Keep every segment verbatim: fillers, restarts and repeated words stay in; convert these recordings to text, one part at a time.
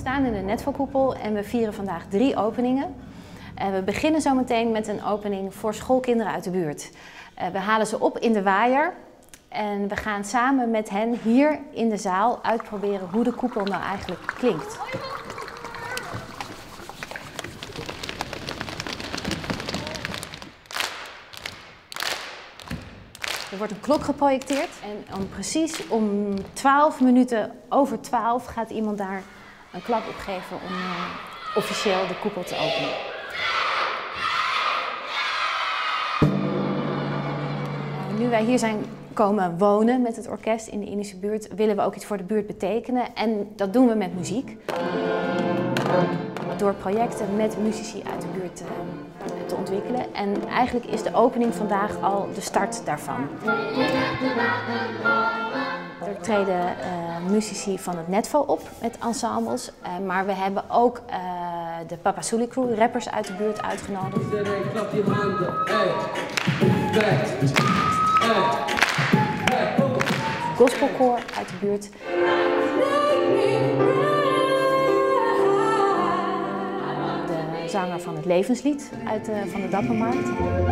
staan in de Netfokoepel en we vieren vandaag drie openingen. Uh, we beginnen zometeen met een opening voor schoolkinderen uit de buurt. Uh, we halen ze op in de waaier en we gaan samen met hen hier in de zaal uitproberen hoe de koepel nou eigenlijk klinkt. Er wordt een klok geprojecteerd en om precies om twaalf minuten over twaalf gaat iemand daar een klap op geven om uh, officieel de koepel te openen. Uh, nu wij hier zijn komen wonen met het orkest in de Indische buurt, willen we ook iets voor de buurt betekenen en dat doen we met muziek. Door projecten met muzici uit de buurt uh, te ontwikkelen. En eigenlijk is de opening vandaag al de start daarvan. Er treden uh, muzici van het Netfo op met ensembles, uh, maar we hebben ook uh, de Papa Suli Crew, rappers uit de buurt, uitgenodigd. Iedereen klap je handen, hey, hey, hey, hey. Gospelkoor uit de buurt. De zanger van het Levenslied uit de, van de Dappermarkt.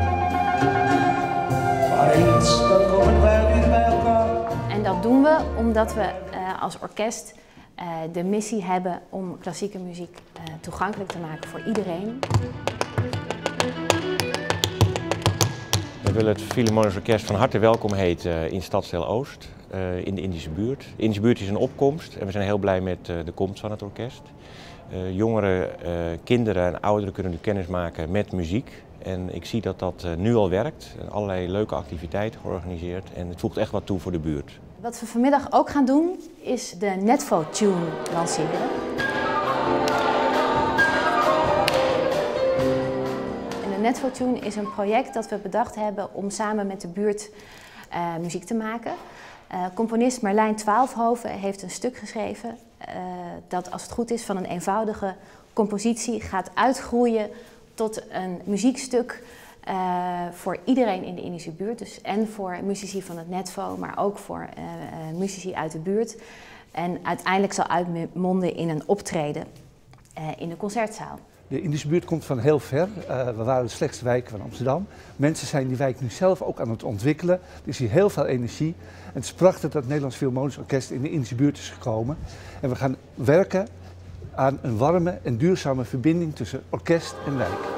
En dat doen we omdat we uh, als orkest uh, de missie hebben om klassieke muziek uh, toegankelijk te maken voor iedereen. We willen het Philharmonisch Orkest van harte welkom heten in Stadsdeel Oost, uh, in de Indische buurt. De Indische buurt is een opkomst en we zijn heel blij met uh, de komst van het orkest. Uh, jongeren, uh, kinderen en ouderen kunnen nu kennis maken met muziek. En ik zie dat dat uh, nu al werkt. En allerlei leuke activiteiten georganiseerd en het voegt echt wat toe voor de buurt. Wat we vanmiddag ook gaan doen is de Netfo Tune lanceren. En de Netfo Tune is een project dat we bedacht hebben om samen met de buurt uh, muziek te maken. Uh, componist Merlijn Twaalfhoven heeft een stuk geschreven uh, dat, als het goed is, van een eenvoudige compositie gaat uitgroeien tot een muziekstuk uh, voor iedereen in de Indische buurt. Dus en voor muzici van het Netfo, maar ook voor uh, uh, muzici uit de buurt. En uiteindelijk zal uitmonden in een optreden uh, in de concertzaal. De Indische buurt komt van heel ver. Uh, we waren de slechtste wijk van Amsterdam. Mensen zijn die wijk nu zelf ook aan het ontwikkelen. Er is hier heel veel energie. En het is prachtig dat het Nederlands Philharmonisch Orkest in de Indische buurt is gekomen. En we gaan werken aan een warme en duurzame verbinding tussen orkest en wijk.